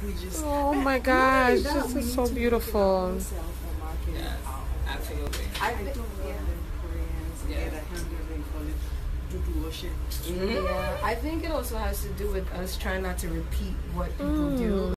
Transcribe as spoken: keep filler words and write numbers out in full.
We just Oh my gosh, Really, that this we is need so to beautiful. look at our own self-marketing Yes, power. absolutely. I think friends Yes. get a handling for it to do a shit. Mhm. Yeah, I think it also has to do with us trying not to repeat what people do.